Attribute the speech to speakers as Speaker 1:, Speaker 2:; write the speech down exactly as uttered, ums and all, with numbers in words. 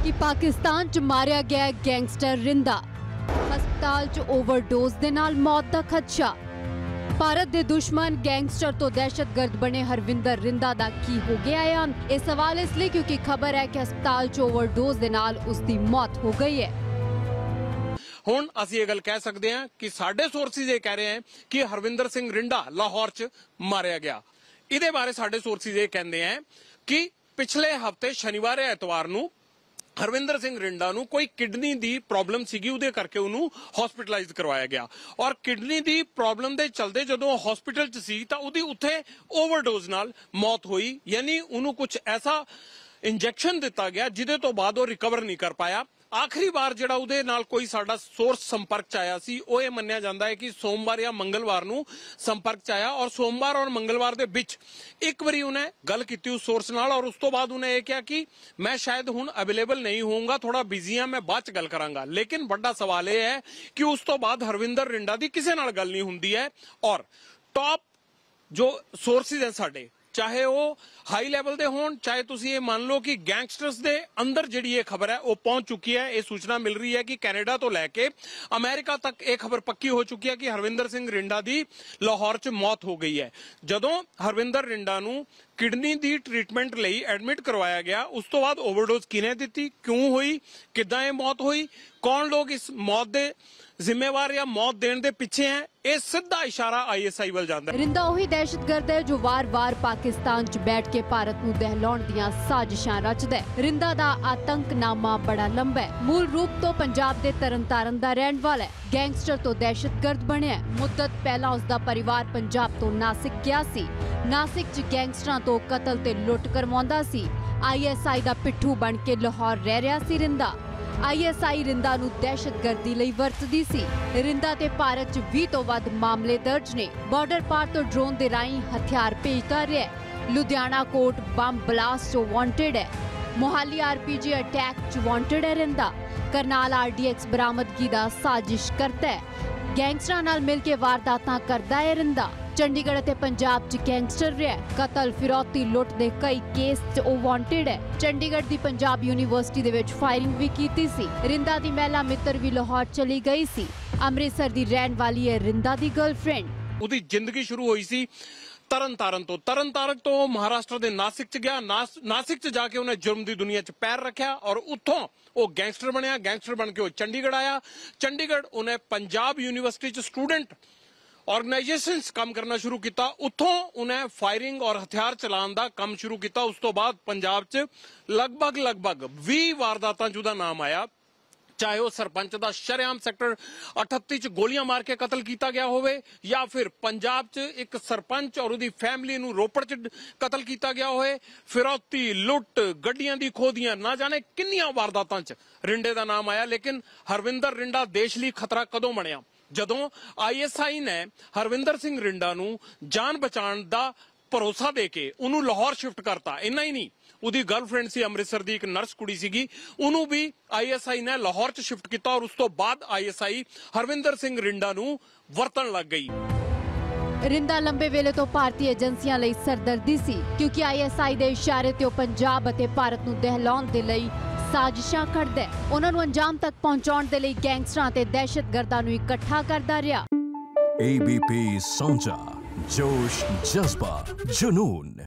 Speaker 1: कि पाकिस्तान च मारिया गया गैंगस्टर रिंदा, हस्पताल च ओवरडोज दे नाल मौत दा खदशा। भारत दे दुश्मन गैंगस्टर तो दहशतगर्द बने हरविंदर रिंदा दा की हो गया है अंत। ये सवाल इसलिए क्योंकि खबर है कि हस्पताल च ओवरडोज दे नाल उसकी मौत हो गई है।
Speaker 2: हुण असीं ये गल कह सकते हैं कि साडे सोर्सिस ये कह रहे हैं कि हरविंदर सिंह रिंडा लाहौर च मारिया गया। इहदे बारे साडे सोर्सिस ये कहते हैं कि पिछले हफ्ते शनिवार एतवार नूं हरविंदर सिंह रिंडा नूं कोई किडनी दी प्रॉब्लम सीगी, उहदे करके उहनूं हॉस्पिटलाइज करवाया गया और किडनी दी प्रॉब्लम दे चलदे जदों हॉस्पिटल च सी तां उहदी उत्थे ओवरडोज नाल मौत हुई। यानी उहनूं कुछ ऐसा इंजैक्शन दिता गया जिहदे तो बाद वो रिकवर नहीं कर पाया। आखिरी बार जिहड़ा उहदे नाल कोई साडा सोर्स संपर्क च आया सी वो ये मन्निया जांदा है कि सोमवार या मंगलवार नूं संपर्क च आया और सोमवार और मंगलवार दे विच एक बारी उन्हें गल कीती उस सोर्स नाल और उस तो बाद उन्हें ये कहा कि मैं शायद हुण अवेलेबल नहीं होऊंगा, थोड़ा बिजी हां, मैं बाद च गल करांगा। लेकिन बड़ा सवाल यह है कि उस तो बाद हरविंदर रिंडा दी किसे नाल गल नहीं हुंदी है और टॉप जो सोर्सिस हैं साडे, चाहे वो हाई लैवल दे होण, चाहे तुसीं ये मान लो कि गैंगस्टर्स दे अंदर जिहड़ी ये खबर है वो पहुंच चुकी है। ये सूचना मिल रही है कि कैनेडा तो लैके अमेरिका तक एक खबर पक्की हो चुकी है कि हरविंदर सिंह रिंडा दी लाहौर च मौत हो गई है। जदों हरविंदर रिंडा नूं किडनी दी ट्रीटमेंट लई एडमिट करवाया गया, उस तो बाद ओवरडोज किने दित्ती, क्यों हुई, किदां ये मौत हुई, कौन लोग इस मौत दे जिम्मेवार या मौत देने दे पीछे हैं, ये सीधा इशारा आई एस आई वल जांदा है।
Speaker 1: रिंदा वही दहशतगर्द है जो वार वार पाकिस्तान च बैठ के भारत नूं दहलाउण दियां साजिशां रचदा है। रिंदा दा आतंकनामा बड़ा लंबा है। मूल रूप तो पंजाब दे तरनतारन दा रहण वाला है, गैंगस्टर तो दहशतगर्द बनया। मुद्दत पहला उसका परिवार पंजाब तो नासिक गया सी। नासिक च गैंगस्टरां तो कतल ते लुੱਟ करवाउंदा सी। आई एस आई दा पिट्ठू बन के लाहौर रह रहा सी Rinda. I S I Rinda नूं दहशतगर्दी लई वरतदी सी। रिंदा ते भारत च बीस तो वध मामले दर्ज ने। बॉर्डर पार तो ड्रोन दे राहीं हथियार भेजदा रहा है। लुधियाना कोट बम ब्लास्ट च वांटेड है। Mohali R P G attack च वांटेड है Rinda. Karnal R D X बरामदगी दा साजिश करता है। गैंगस्टरां नाल मिल के वारदातां करदा है रिंदा। चंडीगढ़ ते पंजाब च गैंगस्टर रहा, कतल फिरौती लुੱਟ दे कई केस च ओ वांटेड है। चंडीगढ़ दी पंजाब यूनिवर्सिटी दे विच फायरिंग भी कीती सी। रिंदा दी महिला मित्र भी लाहौर चली गई सी। अमृतसर दी रहण वाली है रिंदा दी गर्लफ्रेंड।
Speaker 2: उहदी जिंदगी शुरू हुई सी तरन तारन तो तरन तारन तो महाराष्ट्र के नासिक च गया। नास, नासिक च जाके उन्हें जुर्म की दुनिया च पैर रखा और उतों वो गैंगस्टर बनया। गैंगस्टर बन के वो चंडीगढ़ आया। चंडीगढ़ उन्हें पंजाब यूनिवर्सिटी च स्टूडेंट ऑर्गेनाइजेशन काम करना शुरू किया। उतों उन्हें फायरिंग और हथियार चलाने का काम शुरू किया। उस तो बाद पंजाब च लगभग लगभग बीस वारदातां च नाम आया, चाहे वो सरपंच का शरेआम सैक्टर अठत्ती च गोलियां मार के कतल किया गया होवे या फिर पंजाब च एक सरपंच और उसकी फैमिली नूं रोपड़ च कतल किया गया होवे। फिरौती लुੱਟ गड्डियां दी खोदियां, ना जाने किन्नियां वारदातां च रिंडे का नाम आया। लेकिन हरविंदर रिंडा देश लई खतरा कदों बनिया, जदों आई एस आई ने हरविंदर सिंह रिंडा नूं जान बचाने का भरोसा दे के उन्होंने लाहौर शिफ्ट करता। इन्ना ही नहीं, उसकी गर्लफ्रेंड सी अमृतसर की एक नर्स कुड़ी सीगी, उन्होंने भी आई एस आई ने लाहौर च शिफ्ट किया और उस तो बाद I S I Harvinder Singh Rinda नूं वरतन लग गई।
Speaker 1: रिंदा लंबे वेले तो भारतीय एजेंसियां लई सरदर्दी सी क्योंकि आई एस आई दे इशारे ते पंजाब अते भारत नूं दहलाउण दे लई साजिशां करदा है। उन्हां नूं अंजाम तक पहुंचाउण दे लई गैंगस्टरां ते दहशतगर्दां नूं इकट्ठा करदा रहा।
Speaker 3: ए बी पी साझा, जोश, जज्बा, जुनून।